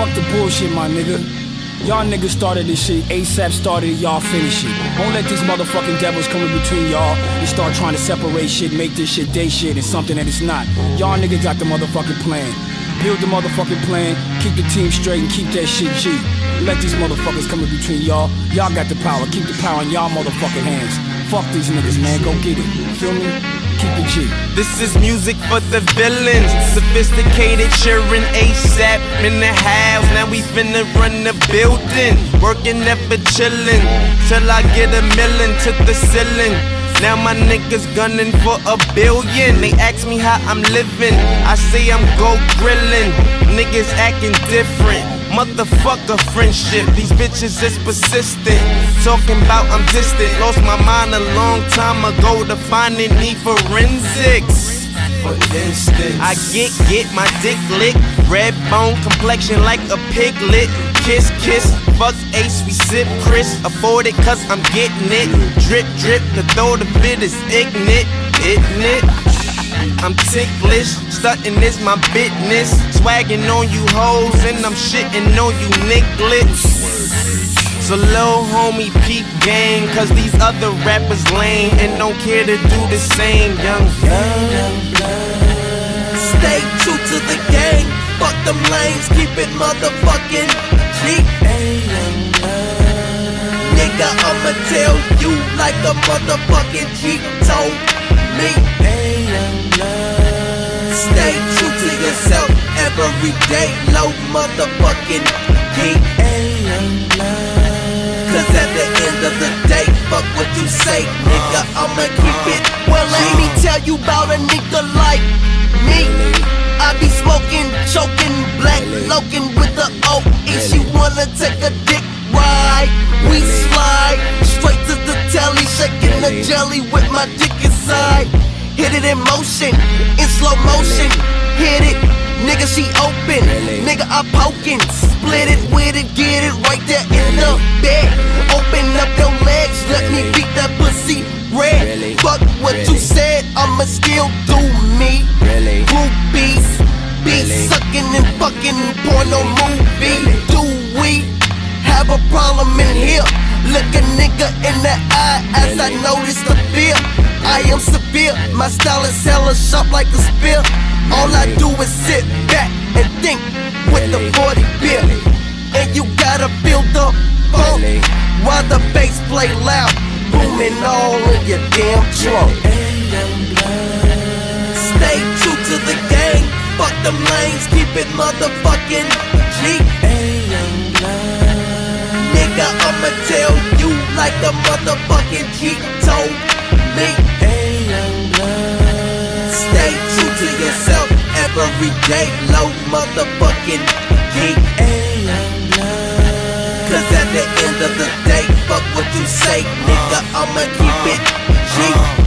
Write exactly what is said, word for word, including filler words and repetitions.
fuck the bullshit, my nigga. Y'all niggas started this shit, ASAP started it, y'all finish it. Don't let these motherfucking devils come in between y'all and start trying to separate shit, make this shit they shit and something that it's not. Y'all niggas got the motherfucking plan. Build the motherfucking plan, keep the team straight and keep that shit G. Let these motherfuckers come in between y'all. Y'all got the power, keep the power in y'all motherfucking hands. Fuck these niggas, man, go get it. Feel me? Keep it G. This is music for the villains. Sophisticated, cheering ASAP in the house. Now we finna run the building. Working, never chillin'. Till I get a million to the ceiling. Now my niggas gunning for a billion. They ask me how I'm living, I say I'm go grillin'. Niggas acting different, motherfucker friendship. These bitches is persistent, talking about I'm distant. Lost my mind a long time ago to finding need forensics. For instance, I get, get my dick licked. Red bone complexion like a piglet. Kiss, kiss, fuck Ace, we sip Chris. Afford it cause I'm getting it. Drip, drip, the throw the fit is ignorant, isn't it? I'm ticklish, stuntin' is my business. Swaggin' on you hoes and I'm shitting on you nigglets. So little homie peep gang, cause these other rappers lame and don't care to do the same. Young blood, stay true to the game. Fuck them lanes, keep it motherfucking G. Nigga, I'ma tell you like a motherfucking G told me. Stay true to yourself every day, low motherfucking key. Cause at the end of the day, fuck what you say, nigga, I'ma keep it. Well, let me tell you about a nigga like me. I be smoking, choking, black loking with the O. If she wanna take a dick ride, we slide straight to the telly, shaking the jelly with my dick inside. Hit it in motion, in slow motion. Hit it, nigga, she open. Nigga, I poking. Split it with it, get it right there in the bed. Open up your legs, let me beat that pussy red. Fuck what you said, I'ma still do me. Groupies, be sucking and fucking porno movie. Do we have a problem in here? Look a nigga in the eye as I notice the fear. I am severe, my style is hella sharp like a spear. All I do is sit back and think with the forty beer. And you gotta feel the funk while the bass play loud, booming all in your damn trunk. Stay true to the game, fuck them lanes, keep it motherfucking G. Nigga, I'ma tell you like a motherfucking G told me. Stay true to yourself every day, low motherfucking key. Cause at the end of the day, fuck what you say, nigga, I'ma keep it G.